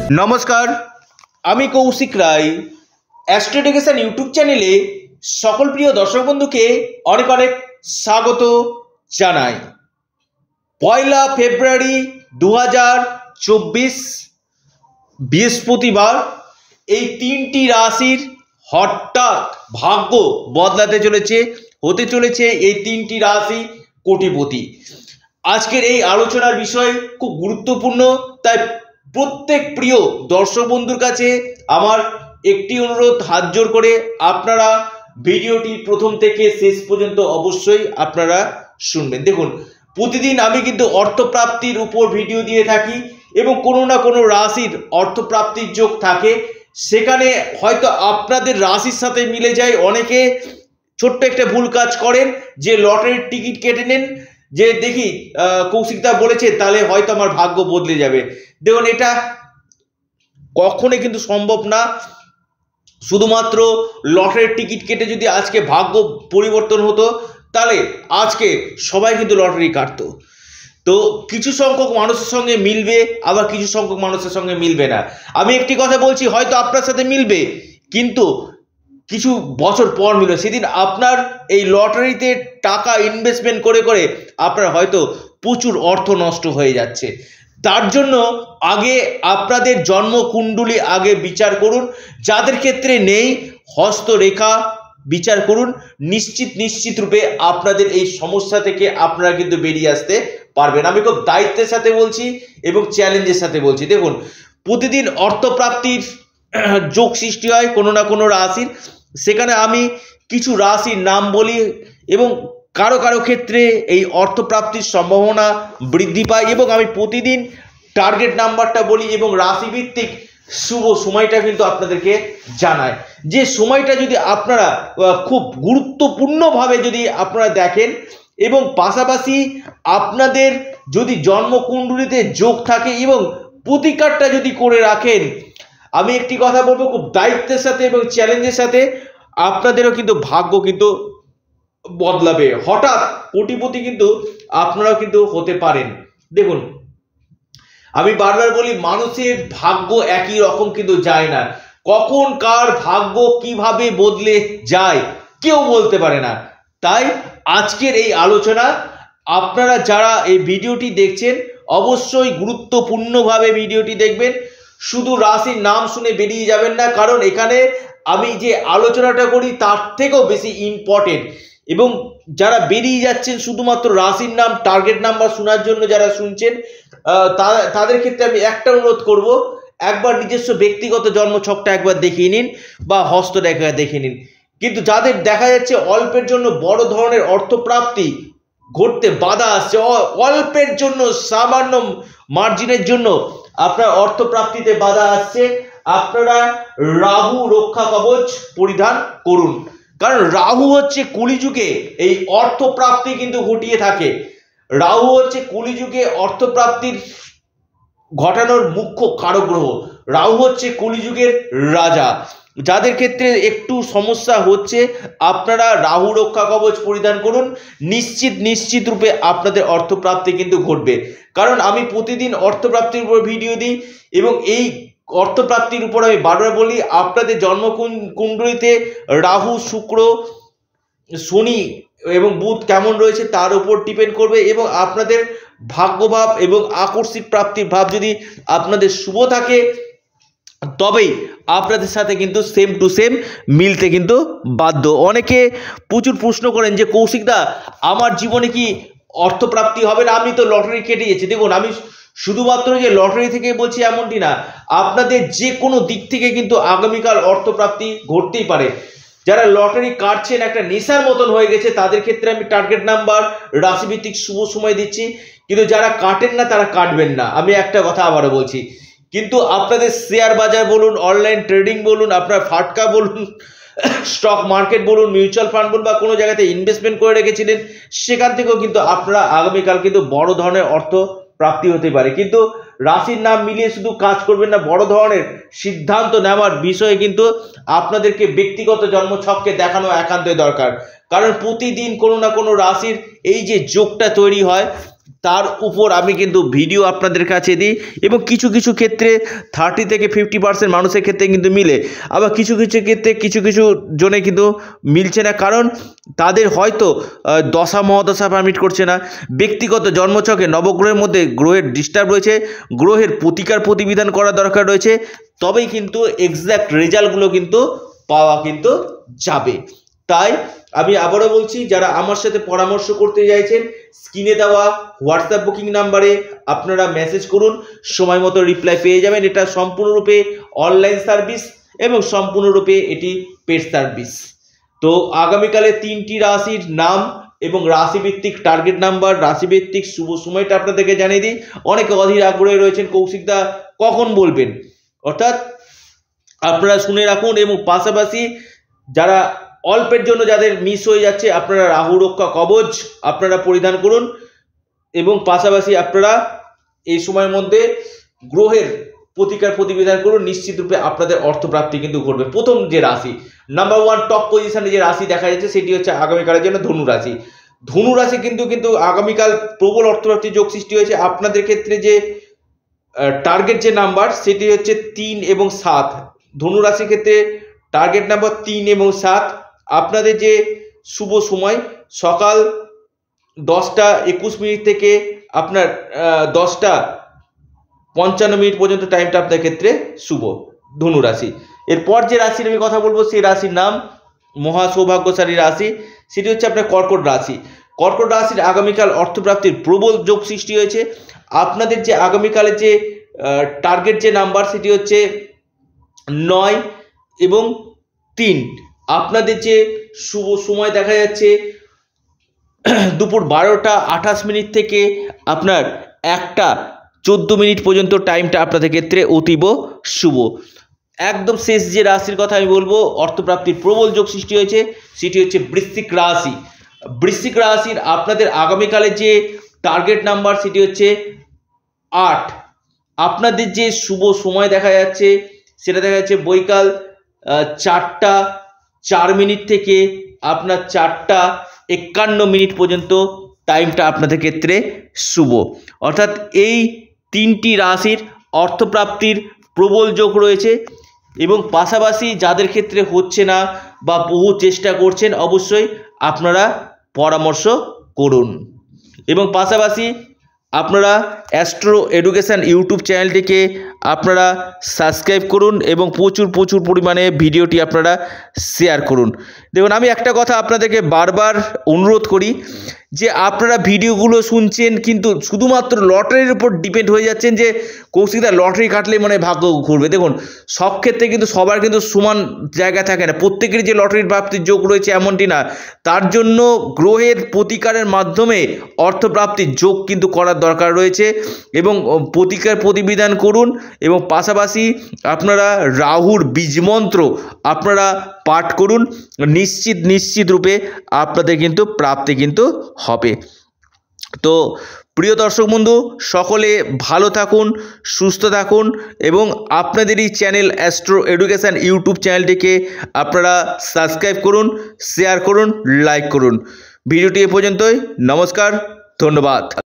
নমস্কার, আমি কৌশিক রায়। অ্যাস্ট্রোডিকেশন ইউটিউব চ্যানেলে সকল প্রিয় দর্শক বন্ধুকে অনেক অনেক স্বাগত জানাই। 1 ফেব্রুয়ারি 2024 বৃহস্পতিবার এই তিনটি রাশির হঠাৎ ভাগ্য বদলাতে চলেছে, হতে চলেছে এই তিনটি রাশি কোটিপতি। আজকের এই আলোচনার বিষয় খুব গুরুত্বপূর্ণ, তাই প্রত্যেক প্রিয় দর্শক বন্ধুর কাছে আমার একটি অনুরোধ, হাত জোর করে আপনারা ভিডিওটি প্রথম থেকে শেষ পর্যন্ত অবশ্যই আপনারা শুনবেন। দেখুন, প্রতিদিন আমি কিন্তু অর্থপ্রাপ্তির উপর ভিডিও দিয়ে থাকি এবং কোনো না কোনো রাশির অর্থপ্রাপ্তির যোগ থাকে। সেখানে হয়তো আপনাদের রাশির সাথে মিলে যায়। অনেকে ছোট্ট একটা ভুল কাজ করেন যে লটারির টিকিট কেটে নেন, যে দেখি কৌশিকদা বলেছে তাহলে হয়তো আমার ভাগ্য বদলে যাবে। দেখুন, এটা কখনোই কিন্তু সম্ভব না। শুধুমাত্র লটারির টিকিট কেটে যদি আজকে ভাগ্য পরিবর্তন হতো তাহলে আজকে সবাই কিন্তু লটারি কাটতো। তো কিছু সংখ্যক মানুষের সঙ্গে মিলবে, আবার কিছু সংখ্যক মানুষের সঙ্গে মিলবে না। আমি একটি কথা বলছি, হয়তো আপনার সাথে মিলবে কিন্তু কিছু বছর পর মিলবে। সেদিন আপনার এই লটারিতে টাকা ইনভেস্টমেন্ট করে করে আপনার হয়তো প্রচুর অর্থ নষ্ট হয়ে যাচ্ছে। তার জন্য আগে আপনাদের জন্মকুণ্ডলী আগে বিচার করুন। যাদের ক্ষেত্রে নেই, হস্তরেখা বিচার করুন। নিশ্চিত রূপে আপনাদের এই সমস্যা থেকে আপনারা কিন্তু বেরিয়ে আসতে পারবেন। আমি খুব দায়িত্বের সাথে বলছি এবং চ্যালেঞ্জের সাথে বলছি। দেখুন, প্রতিদিন অর্থপ্রাপ্তির যোগ সৃষ্টি হয় কোনো না কোনো রাশির। সেখানে আমি কিছু রাশির নাম বলি এবং কারো কারো ক্ষেত্রে এই অর্থপ্রাপ্তির সম্ভাবনা বৃদ্ধি পায় এবং আমি প্রতিদিন টার্গেট নাম্বারটা বলি এবং রাশিভিত্তিক শুভ সময়টা কিন্তু আপনাদেরকে জানায়। যে সময়টা যদি আপনারা খুব গুরুত্বপূর্ণভাবে যদি আপনারা দেখেন এবং পাশাপাশি আপনাদের যদি জন্মকুণ্ডলীতে যোগ থাকে এবং প্রতিকারটা যদি করে রাখেন, আমি একটি কথা বলবো খুব দায়িত্বের সাথে এবং চ্যালেঞ্জের সাথে, আপনাদেরও কিন্তু ভাগ্য কিন্তু বদলাবে। হঠাৎ কোটিপতি কিন্তু আপনারাও কিন্তু হতে পারেন। দেখুন, আমি বারবার বলি, মানুষের ভাগ্য একই রকম কিন্তু যায় না। কখন কার ভাগ্য কিভাবে বদলে যায় কেউ বলতে পারে না। তাই আজকের এই আলোচনা, আপনারা যারা এই ভিডিওটি দেখছেন অবশ্যই গুরুত্বপূর্ণভাবে ভিডিওটি দেখবেন। শুধু রাশির নাম শুনে বেরিয়ে যাবেন না, কারণ এখানে আমি যে আলোচনাটা করি তার থেকেও বেশি ইম্পর্টেন্ট। এবং যারা বেরিয়ে যাচ্ছেন শুধুমাত্র রাশির নাম, টার্গেট নাম্বার শোনার জন্য যারা শুনছেন, তাদের ক্ষেত্রে আমি একটা অনুরোধ করব, একবার নিজস্ব ব্যক্তিগত জন্মছকটা একবার দেখিয়ে নিন বা হস্তরেখা দেখে নিন। কিন্তু যাদের দেখা যাচ্ছে অল্পের জন্য বড় ধরনের অর্থপ্রাপ্তি ঘটতে বাধা আসছে, অল্পের জন্য সামান্য মার্জিনের জন্য আপনার অর্থপ্রাপ্তিতে বাধা আসছে, আপনারা রাহু রক্ষা কবচ পরিধান করুন। কারণ রাহু হচ্ছে কলিযুগে এই অর্থপ্রাপ্তি কিন্তু ঘটিয়ে থাকে। রাহু হচ্ছে কলিযুগে অর্থপ্রাপ্তির ঘটানোর মুখ্য কারক গ্রহ। রাহু হচ্ছে কলিযুগের রাজা। যাদের ক্ষেত্রে একটু সমস্যা হচ্ছে, আপনারা রাহু রক্ষা কবচ পরিধান করুন। নিশ্চিত রূপে আপনাদের অর্থপ্রাপ্তি কিন্তু ঘটবে। কারণ আমি প্রতিদিন অর্থপ্রাপ্তির উপর ভিডিও দিই এবং এই অর্থপ্রাপ্তির উপর আমি বারবার বলি, আপনাদের জন্মকুণ্ডলীতে রাহু, শুক্র, শনি এবং বুধ কেমন রয়েছে তার উপর ডিপেন্ড করবে এবং আপনাদের ভাগ্যভাব এবং আকস্মিক প্রাপ্তির ভাব যদি আপনাদের শুভ থাকে তবেই আপনাদের সাথে কিন্তু সেম টু সেম মিলতে কিন্তু বাধ্য। অনেকে প্রচুর প্রশ্ন করেন যে কৌশিকদা, আমার জীবনে কি অর্থপ্রাপ্তি হবে না? আমি তো লটারি কেটে গেছি। দেখুন, আমি শুধুমাত্র যে লটারি থেকে বলছি এমনটি না, আপনাদের যে কোনো দিক থেকে কিন্তু আগামীকাল অর্থপ্রাপ্তি ঘটতেই পারে। যারা লটারি কাটছেন একটা নেশার মতন হয়ে গেছে, তাদের ক্ষেত্রে আমি টার্গেট নাম্বার, রাশিভিত্তিক শুভ সময় দিচ্ছি। কিন্তু যারা কাটেন না তারা কাটবেন না। আমি একটা কথা আবারও বলছি, কিন্তু আপনাদের শেয়ার বাজার বলুন, অনলাইন ট্রেডিং বলুন, আপনার ফাটকা বলুন, স্টক মার্কেট বলুন, মিউচুয়াল ফান্ড বলুন বা কোনো জায়গাতে ইনভেস্টমেন্ট করে রেখেছিলেন, সেখান থেকেও কিন্তু আপনারা আগামীকাল কিন্তু বড় ধরনের অর্থ প্রাপ্তি হতে পারে। কিন্তু রাশির নাম মিলিয়ে শুধু কাজ করবেন না, বড় ধরনের সিদ্ধান্ত নেওয়ার বিষয়ে কিন্তু আপনাদেরকে ব্যক্তিগত জন্মছককে দেখানো একান্তই দরকার। কারণ প্রতিদিন কোনো না কোনো রাশির এই যে যোগটা তৈরি হয়, তার উপর আমি কিন্তু ভিডিও আপনাদের কাছে দিই, এবং কিছু কিছু ক্ষেত্রে 30 থেকে 50% মানুষের ক্ষেত্রে কিন্তু মিলে, আবার কিছু কিছু ক্ষেত্রে কিছু কিছু জনে কিন্তু মিলছে না, কারণ তাদের হয়তো দশা মহাদশা পারমিট করছে না, ব্যক্তিগত জন্মছকে নবগ্রহের মধ্যে গ্রহের ডিস্টার্ব রয়েছে, গ্রহের প্রতিকার প্রতিবিধান করা দরকার রয়েছে, তবেই কিন্তু এক্স্যাক্ট রেজাল্টগুলো কিন্তু পাওয়া কিন্তু যাবে। তাই আমি আবারও বলছি, যারা আমার সাথে পরামর্শ করতে চাইছেন, স্ক্রিনে দেওয়া হোয়াটসঅ্যাপ বুকিং নাম্বারে আপনারা মেসেজ করুন, সময় মতো রিপ্লাই পেয়ে যাবেন। এটা সম্পূর্ণরূপে অনলাইন সার্ভিস এবং সম্পূর্ণরূপে এটি পেড সার্ভিস। তো আগামীকালে 3টি রাশির নাম এবং রাশিভিত্তিক টার্গেট নাম্বার, রাশিভিত্তিক শুভ সময়টা আপনাদেরকে জানিয়ে দিই। অনেকে অধীর আগ্রহে রয়েছেন, কৌশিকদা কখন বলবেন, অর্থাৎ আপনারা শুনে রাখুন। এবং পাশাপাশি যারা অল্পের জন্য যাদের মিস হয়ে যাচ্ছে, আপনারা রাহু রক্ষা কবচ আপনারা পরিধান করুন, এবং পাশাপাশি আপনারা এই সময়ের মধ্যে গ্রহের প্রতিকার প্রতিবিধান করুন, নিশ্চিত রূপে আপনাদের অর্থপ্রাপ্তি কিন্তু ঘটবে। প্রথম যে রাশি, নাম্বার 1 টপ পজিশনে যে রাশি দেখা যাচ্ছে, সেটি হচ্ছে আগামীকালের জন্য ধনু রাশি। ধনু রাশি কিন্তু আগামীকাল প্রবল অর্থপ্রাপ্তির যোগ সৃষ্টি হয়েছে। আপনাদের ক্ষেত্রে যে টার্গেট যে নাম্বার, সেটি হচ্ছে 3 এবং 7। ধনু রাশির ক্ষেত্রে টার্গেট নাম্বার 3 এবং 7। আপনাদের যে শুভ সময় সকাল 10টা 21 মিনিট থেকে আপনার 10টা 55 মিনিট পর্যন্ত টাইমটা আপনার ক্ষেত্রে শুভ, ধনু রাশি। এরপর যে রাশির আমি কথা বলবো, সেই রাশির নাম মহা সৌভাগ্যশালী রাশি, সেটি হচ্ছে আপনার কর্কট রাশি। কর্কট রাশির আগামীকাল অর্থপ্রাপ্তির প্রবল যোগ সৃষ্টি হয়েছে। আপনাদের যে আগামীকালের যে টার্গেট যে নাম্বার, সেটি হচ্ছে 9 এবং 3। আপনাদের যে শুভ সময় দেখা যাচ্ছে দুপুর 12টা 28 মিনিট থেকে আপনার 1টা 14 মিনিট পর্যন্ত টাইমটা আপনাদের ক্ষেত্রে অতীব শুভ। একদম শেষ যে রাশির কথা আমি বলবো, অর্থপ্রাপ্তির প্রবল যোগ সৃষ্টি হয়েছে, সেটি হচ্ছে বৃশ্চিক রাশি। বৃশ্চিক রাশির আপনাদের আগামীকালের যে টার্গেট নাম্বার, সেটি হচ্ছে 8। আপনাদের যে শুভ সময় দেখা যাচ্ছে, সেটা দেখা যাচ্ছে বৈকাল 4টা 4 মিনিট থেকে আপনার 4টা 51 মিনিট পর্যন্ত টাইমটা আপনাদের ক্ষেত্রে শুভ। অর্থাৎ এই 3টি রাশির অর্থপ্রাপ্তির প্রবল যোগ রয়েছে, এবং পাশাপাশি যাদের ক্ষেত্রে হচ্ছে না বা বহু চেষ্টা করছেন, অবশ্যই আপনারা পরামর্শ করুন। এবং পাশাপাশি আপনারা অ্যাস্ট্রো এডুকেশান ইউটিউব চ্যানেলটিকে আপনারা সাবস্ক্রাইব করুন, এবং প্রচুর পরিমাণে ভিডিওটি আপনারা শেয়ার করুন। দেখুন, আমি একটা কথা আপনাদেরকে বারবার অনুরোধ করি, যে আপনারা ভিডিওগুলো শুনছেন কিন্তু শুধুমাত্র লটারির উপর ডিপেন্ড হয়ে যাচ্ছেন, যে কৌশিকদা লটারি কাটলে মানে ভাগ্য ঘুরবে। দেখুন, সব ক্ষেত্রে কিন্তু সবার কিন্তু সমান জায়গা থাকে না, প্রত্যেকেরই যে লটারির প্রাপ্তির যোগ রয়েছে এমনটি না। তার জন্য গ্রহের প্রতিকারের মাধ্যমে অর্থপ্রাপ্তির যোগ কিন্তু করার দরকার রয়েছে, এবং প্রতিকার প্রতিবিধান করুন, এবং পাশাপাশি আপনারা রাহুর বীজমন্ত্র আপনারা পাঠ করুন, নিশ্চিত রূপে আপনাদের কিন্তু প্রাপ্তি কিন্তু হবে। তো প্রিয় দর্শক বন্ধু, সকলে ভালো থাকুন, সুস্থ থাকুন, এবং আপনাদের এই চ্যানেল অ্যাস্ট্রো এডুকেশান ইউটিউব চ্যানেলটিকে আপনারা সাবস্ক্রাইব করুন, শেয়ার করুন, লাইক করুন। ভিডিওটি এ পর্যন্তই। নমস্কার, ধন্যবাদ।